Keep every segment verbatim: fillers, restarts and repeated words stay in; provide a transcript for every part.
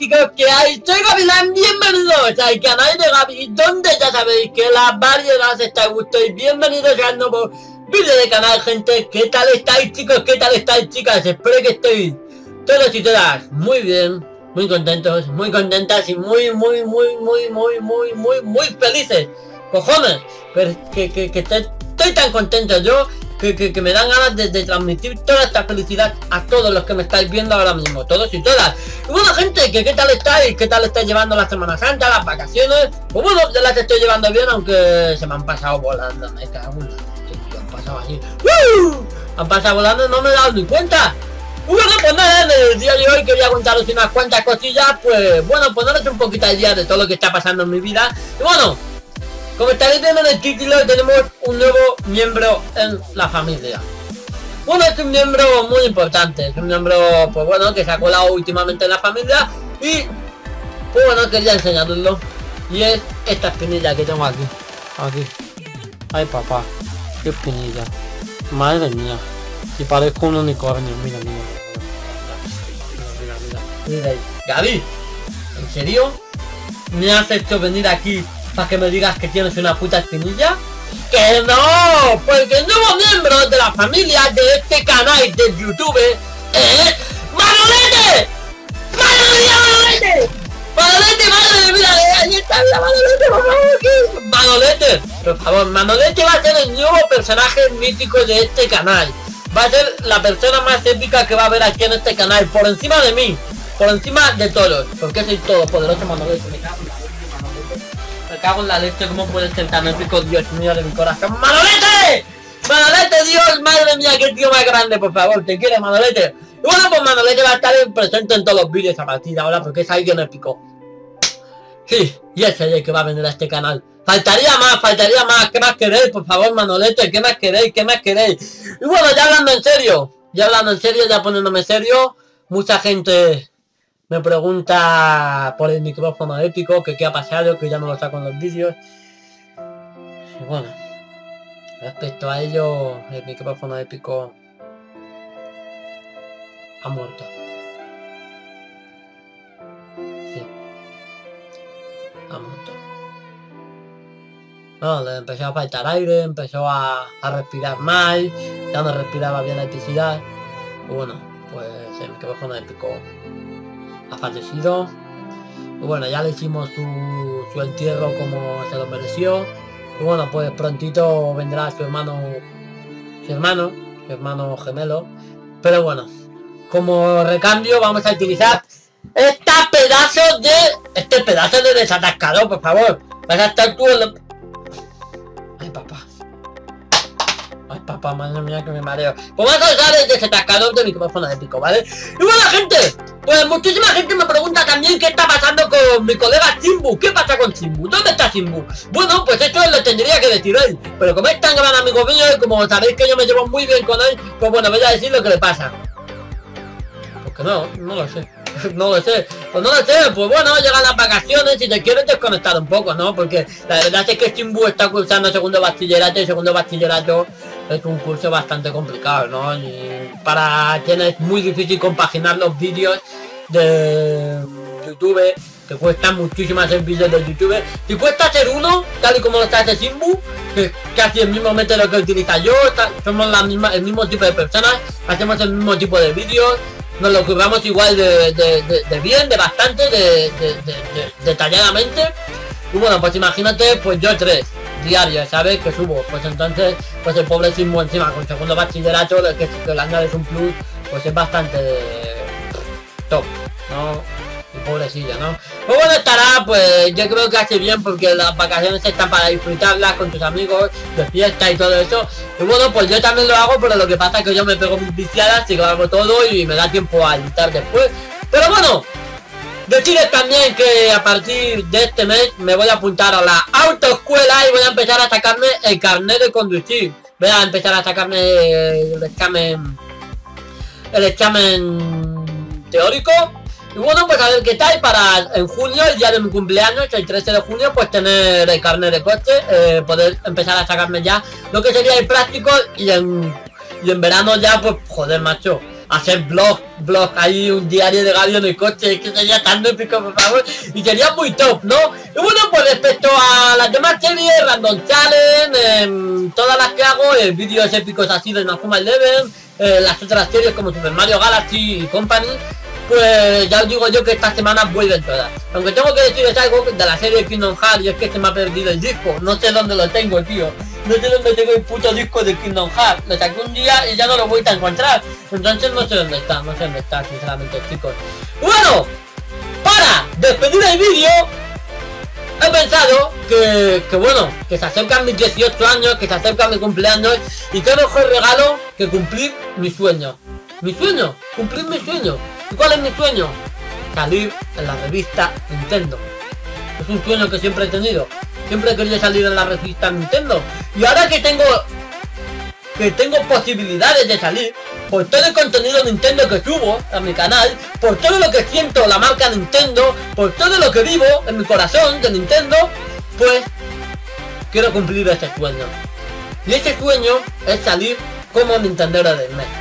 chicos, ¿qué hay? Soy Gavilán, bienvenidos al canal de Gavi, donde ya sabéis que la variedad está a gusto. Y bienvenidos al nuevo vídeo de canal, gente. ¿Qué tal estáis, chicos? ¿Qué tal estáis, chicas? Espero que estéis todos y todas muy bien, muy contentos, muy contentas y muy, muy, muy, muy, muy, muy, muy, muy felices. Cojones, pero que, que, que estoy, estoy tan contento yo que, que, que me dan ganas de, de transmitir toda esta felicidad a todos los que me estáis viendo ahora mismo, todos y todas. Y bueno, gente, que qué tal estáis, qué tal estáis llevando la Semana Santa, las vacaciones. Pues bueno, yo las estoy llevando bien, aunque se me han pasado volando, me cago en la leche, han pasado así. ¡Uh! Han pasado volando y no me he dado ni cuenta. Bueno, pues nada, en el día de hoy quería contaros unas cuantas cosillas, pues bueno, poneros un poquito al día de todo lo que está pasando en mi vida. Y bueno, como estaréis viendo en el título, tenemos un nuevo miembro en la familia. Bueno, es un miembro muy importante, es un miembro, pues bueno, que se ha colado últimamente en la familia. Y, pues bueno, quería enseñaroslo. Y es esta espinilla que tengo aquí. Aquí. Ay, papá, qué espinilla. Madre mía. Si parezco un unicornio, mira, mira. Mira, mira, mira. Mira ahí. Gaby, ¿en serio? ¿Me has hecho venir aquí para que me digas que tienes una puta espinilla? ¡Que no! Porque el nuevo miembro de la familia de este canal de YouTube es ¡Manolete! ¡Manolete! ¡Manolete! ¡Madre mía! ¡Ahí está la Manolete! ¡Por favor! ¿Qué? ¡Manolete! Por favor, Manolete va a ser el nuevo personaje mítico de este canal. Va a ser la persona más épica que va a haber aquí en este canal, por encima de mí, por encima de todos, porque soy todopoderoso Manolete. Me cago en la leche, Manolete. Me cago en la leche, ¿cómo puedes ser tan épico, Dios mío de mi corazón? ¡Manolete! ¡Manolete, Dios! ¡Madre mía, qué tío más grande, por favor! ¡Te quiero, Manolete! Y bueno, pues Manolete va a estar presente en todos los vídeos a partir de ahora, porque es alguien épico. Sí, y ese es el que va a venir a este canal. Faltaría más, faltaría más. ¿Qué más queréis, por favor, Manolete? ¿Qué más queréis? ¿Qué más queréis? Y bueno, ya hablando en serio, ya hablando en serio, ya poniéndome serio, mucha gente me pregunta por el micrófono épico, que qué ha pasado, que ya no lo saco en los vídeos. Y bueno, respecto a ello, el micrófono épico ha muerto. Sí, ha muerto. No, le empezó a faltar aire, empezó a, a respirar mal, ya no respiraba bien la electricidad. Y bueno, pues el micrófono épico ha fallecido. Y bueno, ya le hicimos su, su entierro como se lo mereció. Y bueno, pues prontito vendrá su hermano, su hermano, su hermano gemelo. Pero bueno, como recambio vamos a utilizar este pedazo de, este pedazo de desatascador, por favor. Vas a estar tú en el... Ay, papá. Ay, papá, madre mía, que me mareo. Pues vamos a usar el desatascador de micrófono épico, ¿vale? Y bueno, gente, pues muchísima gente me pregunta también qué está pasando con mi colega Simbu. ¿Qué pasa con Simbu? ¿Dónde está Simbu? Bueno, pues esto lo tendría que decir él. Pero como es tan gran amigo mío y como sabéis que yo me llevo muy bien con él, pues bueno, voy a decir lo que le pasa. Porque no, no lo sé. No lo sé, pues no lo sé, pues bueno, llegan las vacaciones y te quieres desconectar un poco, ¿no? Porque la verdad es que Simbu está cursando segundo bachillerato y segundo bachillerato es un curso bastante complicado, ¿no? Y para quienes es muy difícil compaginar los vídeos de YouTube, que cuesta muchísimo hacer vídeos de YouTube. Si cuesta hacer uno, tal y como lo está hace Simbu, que es casi el mismo método que utiliza yo, somos la misma, el mismo tipo de personas, hacemos el mismo tipo de vídeos. Nos lo curramos igual de, de, de, de bien, de bastante, de, de, de, de detalladamente. Y bueno, pues imagínate, pues yo tres diarios, ¿sabes? Que subo. Pues entonces, pues el pobre Simbu encima con segundo bachillerato, que, que le añades un plus, pues es bastante top, ¿no? Y pobrecilla, ¿no? Pues bueno, estará, pues yo creo que hace bien porque las vacaciones están para disfrutarlas con tus amigos, de fiesta y todo eso. Y bueno, pues yo también lo hago, pero lo que pasa es que yo me pego mis viciadas y lo hago todo y me da tiempo a editar después. Pero bueno, decides también que a partir de este mes me voy a apuntar a la autoescuela y voy a empezar a sacarme el carnet de conducir. Voy a empezar a sacarme el examen, el examen teórico. Y bueno, pues a ver qué tal para en junio, el día de mi cumpleaños, el trece de junio, pues tener el carnet de coche, eh, poder empezar a sacarme ya lo que sería el práctico y en, y en verano ya, pues joder, macho, hacer blog, blog ahí, un diario de Gaby en el coche, que sería tan épico, por favor, y sería muy top, ¿no? Y bueno, pues respecto a las demás series, Random Challenge, eh, todas las que hago, eh, vídeos épicos así de Inazuma Eleven, eh, las otras series como Super Mario Galaxy y Company, pues ya os digo yo que esta semana vuelven todas. Aunque tengo que deciros algo de la serie Kingdom Hearts, y es que se me ha perdido el disco, no sé dónde lo tengo, tío. No sé dónde tengo el puto disco de Kingdom Hearts. Lo saqué un día y ya no lo voy a encontrar. Entonces no sé dónde está, no sé dónde está, sinceramente, chicos. Bueno, para despedir el vídeo, he pensado que, que bueno, que se acercan mis dieciocho años, que se acerca mi cumpleaños, y qué mejor regalo que cumplir mi sueño. Mi sueño, cumplir mi sueño. ¿Y cuál es mi sueño? Salir en la revista Nintendo. Es un sueño que siempre he tenido. Siempre he querido salir en la revista Nintendo. Y ahora que tengo que tengo posibilidades de salir, por todo el contenido Nintendo que subo a mi canal, por todo lo que siento la marca Nintendo, por todo lo que vivo en mi corazón de Nintendo, pues quiero cumplir ese sueño. Y ese sueño es salir como Nintendero del mes.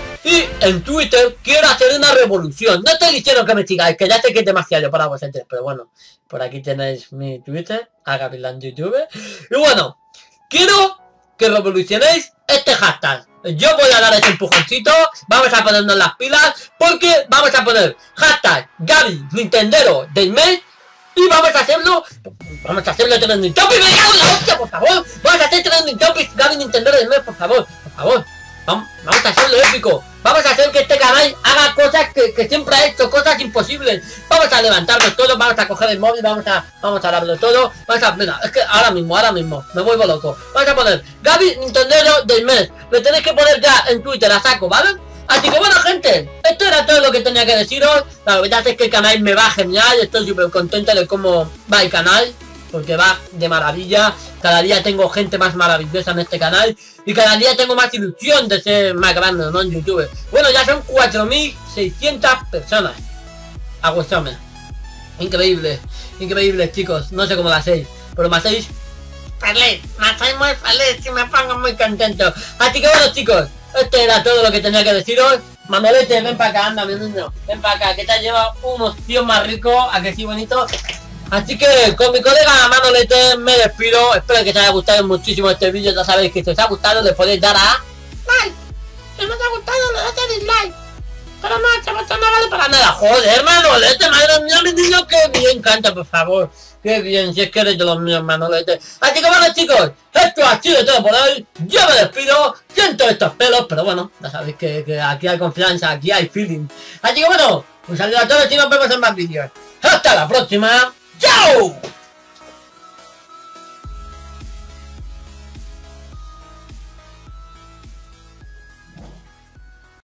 Y en Twitter quiero hacer una revolución. No estoy diciendo que me sigáis, que ya sé que es demasiado para vosotros, pero bueno, por aquí tenéis mi Twitter, a Gavilán YouTube. Y bueno, quiero que revolucionéis este hashtag. Yo voy a dar ese empujoncito, vamos a ponernos las pilas, porque vamos a poner hashtag Gaby Nintendero del mes. Y vamos a hacerlo, vamos a hacerlo trending topic, me cago en la hostia, por favor. Vamos a hacer trending topic Gaby Nintendero del mes, por favor, por favor. Vamos, vamos a hacerlo épico. Vamos a hacer que este canal haga cosas que, que siempre ha hecho, cosas imposibles. Vamos a levantarnos todos, vamos a coger el móvil, vamos a vamos a hablarlo todo. Vamos a, mira, es que ahora mismo, ahora mismo, me vuelvo loco. Vamos a poner Gaby Nintendero del mes. Lo tenéis que poner ya en Twitter a saco, ¿vale? Así que bueno, gente, esto era todo lo que tenía que deciros. La verdad es que el canal me va genial. Estoy súper contento de cómo va el canal, porque va de maravilla. Cada día tengo gente más maravillosa en este canal, y cada día tengo más ilusión de ser más grande, ¿no? En YouTube. Bueno, ya son cuatro mil seiscientas personas. Aguantadme. Increíble, increíble, chicos. No sé cómo lo hacéis, pero me hacéis feliz, me hacéis muy feliz y me pongo muy contento. Así que bueno, chicos, esto era todo lo que tenía que deciros. Manolete, ven para acá, anda, mi niño. Ven para acá, que te has llevado unos tíos más ricos, a que sí, bonito. Así que con mi colega Manolete me despido. Espero que os haya gustado muchísimo este vídeo. Ya sabéis que si os ha gustado le podéis dar a like. Si no os ha gustado le dais a dislike. Pero no, chavos, no vale para nada. Joder, Manolete, madre mía, mi niño, que bien canta, por favor. Qué bien, si es que eres de los míos, Manolete. Así que bueno, chicos, esto ha sido todo por hoy. Yo me despido. Siento estos pelos, pero bueno, ya sabéis que, que aquí hay confianza, aquí hay feeling. Así que bueno, un saludo a todos y nos vemos en más vídeos. Hasta la próxima. ¡Chao!